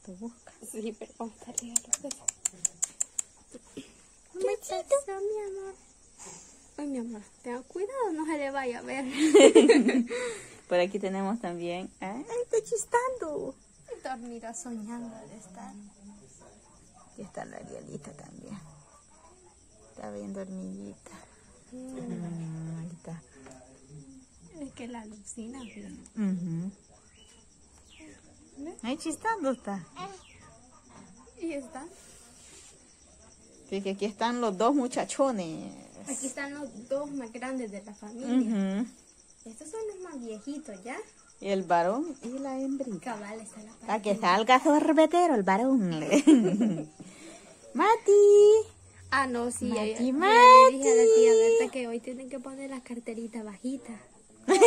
rato busca. Sí, pero vamos a estar regalos. Chuchito. Mi amor. Ay, mi amor, tenga cuidado, no se le vaya a ver. Por aquí tenemos también. ¡Ay, está chistando! Dormirá soñando de estar. Y está la Arielita también. Está bien dormidita. Ahí está. Es que la alucina bien. Ahí chistando está. Y está. Sí, que aquí están los dos muchachones. Aquí están los dos más grandes de la familia. Estos son los más viejitos, ¿ya? Y el varón y la hembrita. Cabal, está la Para que salga sorbetero el varón. Mati. Ah, no, sí. Mati, yo le Mati. dije a la tía Berta que hoy tienen que poner las carteritas bajitas. ¡Ay,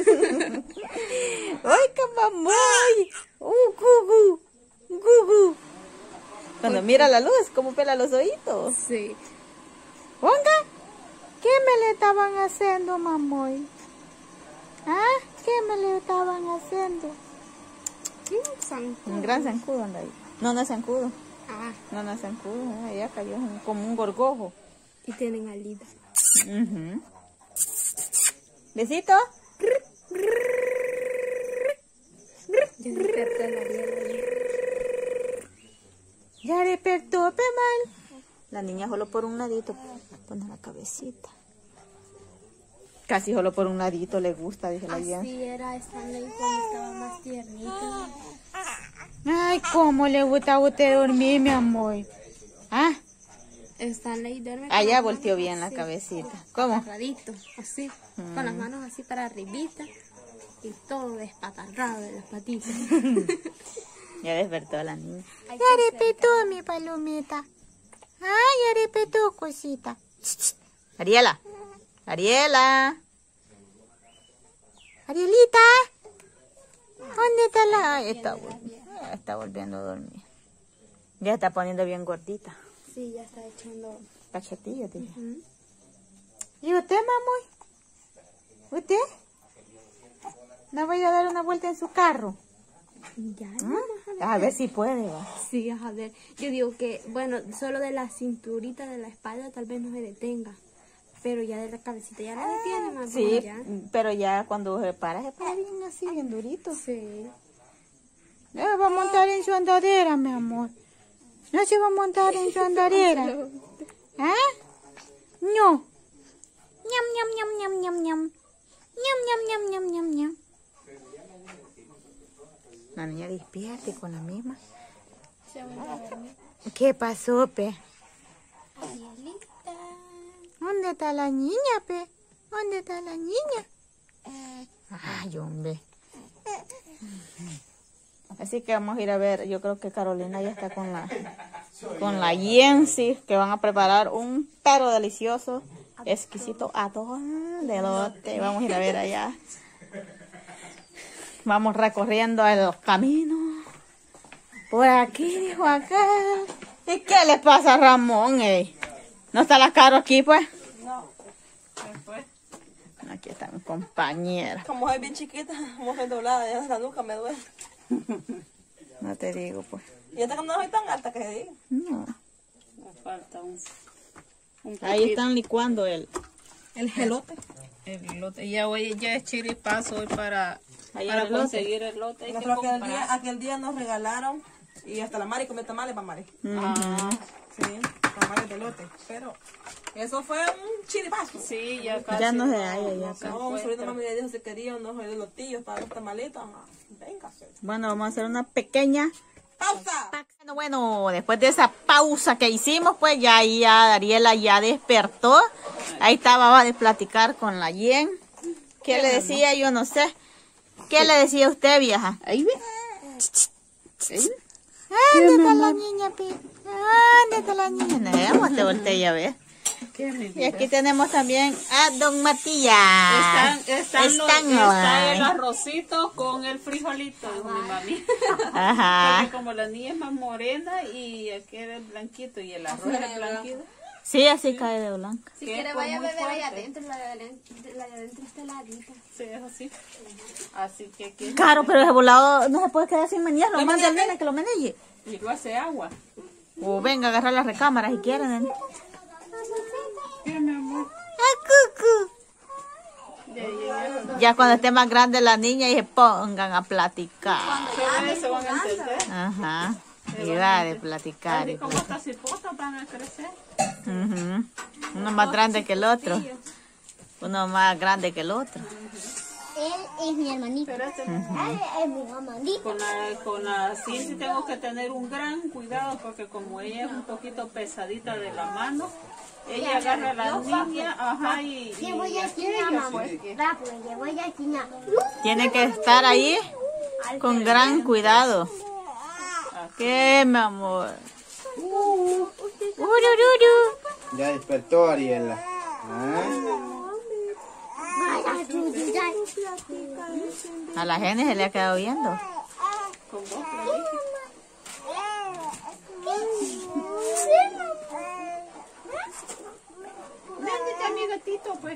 camamoy! ¡Gugu! ¡Gugu! Cuando mira la luz, ¿cómo pela los oídos? Sí. Ponga, ¿qué me le estaban haciendo, mamoy? ¿Ah? ¿Qué me le estaban haciendo? Un gran zancudo anda ahí. No, no es zancudo. Ah, No es zancudo. Ya cayó como un gorgojo. y tienen alitas. ¿Besito? Ya despertó la Ariel. Ya despertó, Pemal. La niña solo por un ladito pone la cabecita. Casi solo por un ladito le gusta, dice la Ariel. Así era Stanley cuando estaba más tiernito. Ay, cómo le gusta a usted dormir, mi amor. ¿Ah? Stanley duerme con Allá las volteó manos bien la así, cabecita. ¿Cómo? agarradito, así, con las manos así para arribita y todo despatarrado de las patitas. Ya despertó a la niña. Ya despertó mi palomita. Ay, ya despertó, cosita. Ariela. Ariela. Arielita. ¿Dónde está la...? Ay, está volviendo a dormir. Ya está poniendo bien gordita. Sí, ya está echando. Cachetillos, dije. ¿Y usted, mamoy? ¿Usted? ¿No voy a dar una vuelta en su carro? Ya, A ver si puede, va. sí, a ver. Yo digo que, bueno, solo de la cinturita de la espalda tal vez no se detenga. Pero ya de la cabecita ya la detiene más. Sí, ya. pero ya cuando se para bien así, bien durito. Sí. Va a montar en su andadera, mi amor. No se va a montar en su andadera. ¿Ah? No. Ñam, ñam, ñam, ñam, ñam, ñam. Ñam, ñam, ñam, ñam, ñam, ñam. La niña despierte con la misma. Se vuelve a dormir. ¿Qué pasó, pe? Arielita. ¿Dónde está la niña, pe? ¿Dónde está la niña? Ay, hombre. Así que vamos a ir a ver. Yo creo que Carolina ya está con la Yensi, que van a preparar un pero delicioso, exquisito atún de elote. Vamos a ir a ver allá. Vamos recorriendo los caminos. Por aquí, dijo acá. ¿Y qué le pasa a Ramón, ¿No está la Caro aquí, pues? No, después. Aquí está mi compañera. Como es bien chiquita, mujer doblada, ya la nuca me duele. No te digo, pues. Y esta no soy tan alta que se diga. No. Me falta un Ahí están licuando el gelote. el lote. Ya es chiripazo hoy para el lote. conseguir el lote. Hay que Nosotros comprar. aquel día nos regalaron y hasta la Mari comió tamales para Mari. Ah, Sí, tamales de lote. Pero eso fue un chiripazo. sí, ya casi. Ya no se halla, ya acá. No, mi sobrino mami le dijo si quería unos lotillos para los tamalitos. Venga, Bueno, vamos a hacer una pequeña pausa. Bueno, después de esa pausa que hicimos, pues ya Ariela ya despertó. Ahí estaba de platicar con la Yen. ¿Qué le decía? Yo no sé. ¿Qué le decía usted, vieja? Ahí ve. ¿Dónde está la niña, Pi? ¿Dónde está la niña? No, te volteé ya ver. Y aquí tenemos también a Don Matías. Está el arrocito con el frijolito, dijo mi mami. Ajá. Porque como la niña es más morena y aquel es blanquito y el arroz es blanquito. Sí, así cae de blanca. Si Que quiere es vaya a muy beber allá fuerte. adentro, la de adentro está heladita. Sí, es así. Así que aquí. Claro, pero ese volado no se puede quedar sin menear. Lo manda el nene que lo menelle. Y lo hace agua. O venga a agarrar las recámaras si quieren, nene. ¿Qué, mi amor? Cucu. Ya. Ya cuando esté más grande la niña y se pongan a platicar. Se van a entender. Ajá. Y va de platicar. Así y como estas cipotas van a crecer. Ujú. Uno más grande que el otro. Uno más grande que el otro. Él es mi hermanito. Pero este, Él es mi hermanito. con la Cindy tengo que tener un gran cuidado porque como ella es un poquito pesadita de la mano, ella agarra a la niña, ajá, y Llevo ya aquí China, ella, mamá. pues, que- Rápido, llevo ya China. Tiene que estar ahí con gran cuidado. ¿Qué, mi amor? Urururu. Ya despertó Ariela. ¿Ah? Vaya, chuchucha. A la gente se le ha quedado viendo. con vos, Clarice. Véndete a mi gatito, pues.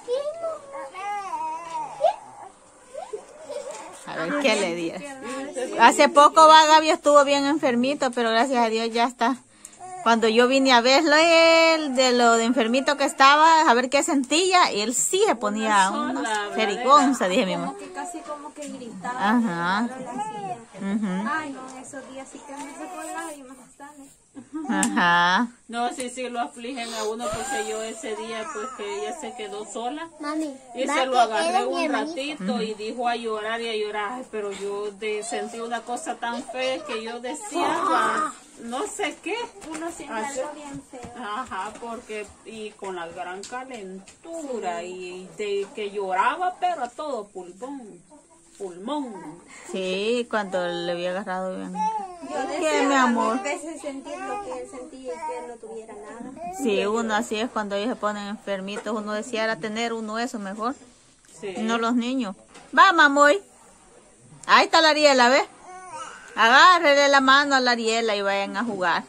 A ver qué le di. Hace poco va Gaby estuvo bien enfermito, pero gracias a Dios ya está. Cuando yo vine a verlo, él, de lo de enfermito que estaba, a ver qué sentía, y él sí se ponía una jerigonza, dije mi mamá. Que casi como que gritaba. Ajá. Ujú. Ay, no, esos días sí que me sacó lágrimas bastantes. Ajá. No, sí, lo afligen a uno porque yo ese día, pues que ella se quedó sola. Mami, Y va se lo que él agarré es mi un hermanito. ratito y dijo a llorar y a llorar. Ay, pero yo sentí una cosa tan fea que yo decía, no sé qué. Uno siente algo bien feo. Ajá, porque y con la gran calentura y de que lloraba, pero a todo pulmón. Sí, cuando le había agarrado bien. Yo ¿Qué, mi amor? a veces sentir lo que él sentía y que él no tuviera nada. Sí, uno así es cuando ellos se ponen enfermitos. Uno deseara tener uno eso mejor. Sí. No los niños. Va, mamoy. Ahí está la Ariela, ¿ves? Agárrele la mano a la Ariela y vayan a jugar.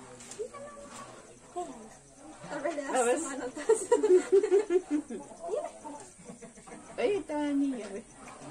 A ver. Ahí está la niña, ¿ves?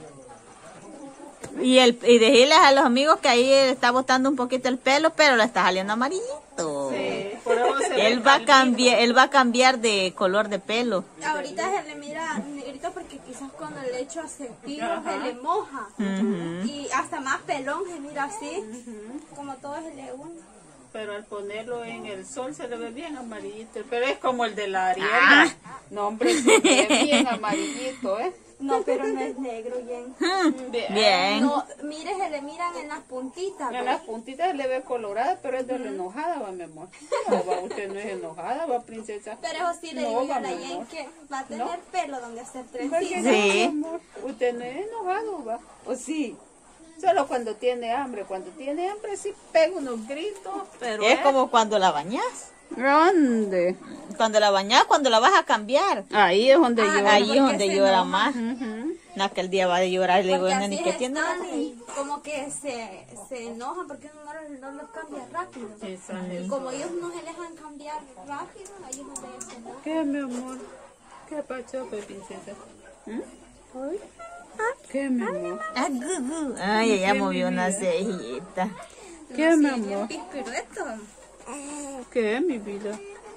Y decirles a los amigos que ahí está botando un poquito el pelo, pero le está saliendo amarillito. Sí, por eso se ve Él va a calvito. él va a cambiar de color de pelo. Ahorita se le mira negrito porque quizás cuando le echo aceitino se le moja. Ujú. Y hasta más pelón se mira así, como todo se le une. Pero al ponerlo en el sol se le ve bien amarillito. Pero es como el de la Ariela. No, hombre, se ve bien amarillito, ¿eh? No, pero no es negro, bien. Bien. No, mire, se le miran en las puntitas. En las puntitas se le ve colorada, pero es de la enojada, va, mi amor. No, va, usted no es enojada, va, princesa. Pero eso sí le No, digo yo a va, la mi Jen amor. que va a tener pelo donde hacer ¿Por qué trencitas. no, Sí. mi amor? Usted no es enojado, va. ¿O sí? Solo cuando tiene hambre. Cuando tiene hambre sí pega unos gritos, pero Es como cuando la bañas. ¿Dónde? Cuando la bañas, cuando la vas a cambiar. Ahí es donde llora. Ahí es donde se llora enoja. más. No, que el día va a llorar y le digo, Porque neni, así ¿qué tiene? están y como que se enojan porque uno no los cambia rápido. Y como ellos no se dejan cambiar rápido, ahí es donde ellos se enojan. ¿Qué, mi amor? ¿Qué pasó, pues, princesa? ¿Ay? ¿Qué, mi amor? Ah, gugu. Ay, ella movió una cejita. ¿Qué, mi Bien amor? pispireto. ¿Qué, mi vida?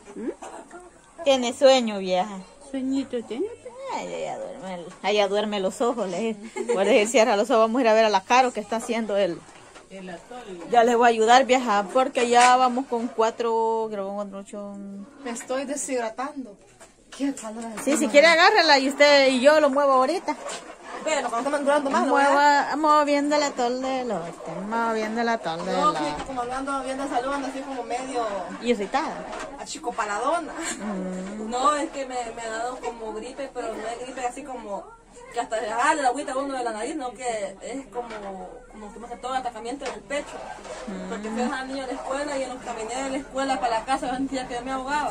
Tiene sueño, vieja. Sueñito tiene. Ay, ella duerme los ojos. Por decir, cierra los ojos, vamos a ir a ver a la Caro que está haciendo el atole. Ya les voy a ayudar, vieja, porque ya vamos con 4, creo que con 8. Me estoy deshidratando. Qué calor hace. Sí, si quiere agárrala y usted y yo lo muevo ahorita. Pero cuando estamos durando más, ¿no? ¿verdad? Moviendo la tol de elote, moviendo la tol de No, que elote. como hablando bien de salud, ando así como medio Irritada. achicopaladona. No, es que me ha dado como gripe, pero no es gripe así como que hasta dejarle la agüita a uno de la nariz, no, que es como que más que todo atacamiento en el pecho. Porque fui a dejar al niño a la escuela y en los caminé de la escuela para la casa, yo sentía que me ahogaba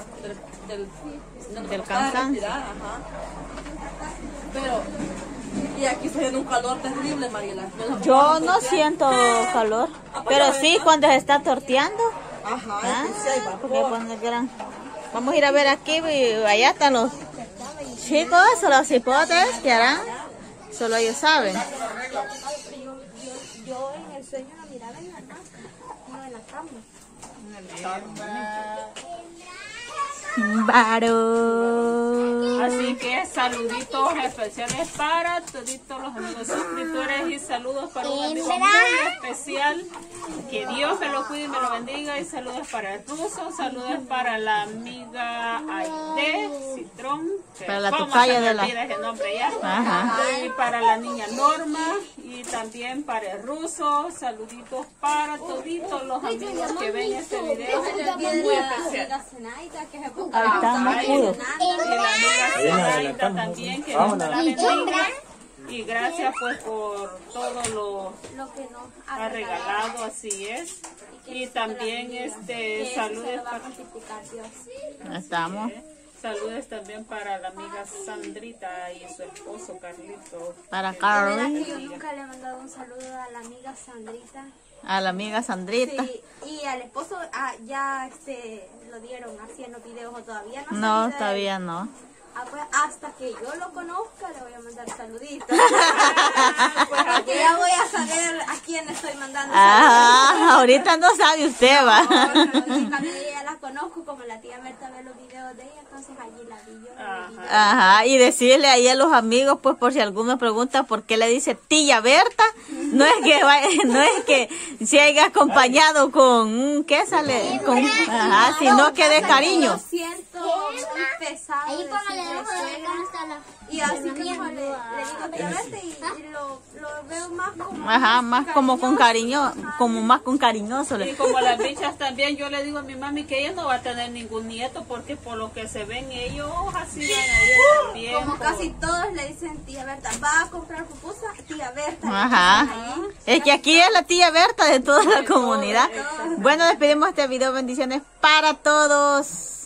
Del cansancio. Ajá. Pero, y aquí se viene un calor terrible, Mariela. Yo no siento calor, pero sí cuando se está torteando. Ajá, Ah, es que sí hay porque vapor. cuando gran. Vamos a ir a ver aquí, allá están los chicos o los hipotes que harán. Solo ellos saben. Yo en el sueño la miraba en la cama, no en la cama. Varón. Así que saluditos especiales para toditos los amigos suscriptores y saludos para un amigo muy especial. Que Dios me lo cuide y me lo bendiga. Y saludos para el ruso, saludos para la amiga Aide Citrón. Para la ¿Cómo tocaya se me de la... olvida ese nombre ya? Ajá. Y para la niña Norma y también para el ruso. Saluditos para toditos los amigos que ven este video. Muy especial. Ahí está, más puro. Y la amiga Zenaida también, que Dios me la bendiga. Y gracias pues por todo lo Lo que nos ha regalado, así es. Y también saludos para, Ahí estamos. saludos también para la amiga Sandrita y su esposo Carlito. Para Yo Carly. nunca le he mandado un saludo a la amiga Sandrita. A la amiga Sandrita. Sí, y al esposo ya lo dieron haciendo videos o todavía no. No, todavía no. Pues hasta que yo lo conozca le voy a mandar saluditos. Porque ya voy a saber a quién le estoy mandando saluditos. Ahorita no sabe usted, va. Y cuando yo ya la conozco, como la tía Berta ve los videos de ella, entonces allí la vi yo. Ajá, y decirle ahí a los amigos, pues por si alguno pregunta por qué le dice tía Berta, no es que no es que se haya acompañado con ¿qué sale? Ajá, sino que de cariño. Lo siento muy pesado Ahí póngale decirle debajo de la suegra. cama está la... Y así que mejor le digo tía Berta y lo veo más como... Ajá, más como con cariño, como más con cariñoso. Y como las bichas también, yo le digo a mi mami que ella no va a tener ningún nieto porque por lo que se ven ellos así van a ir también. Como casi todos le dicen tía Berta, va a comprar pupusa, tía Berta. Ajá. Es que aquí es la tía Berta de toda la comunidad. Bueno, despedimos este video. Bendiciones para todos.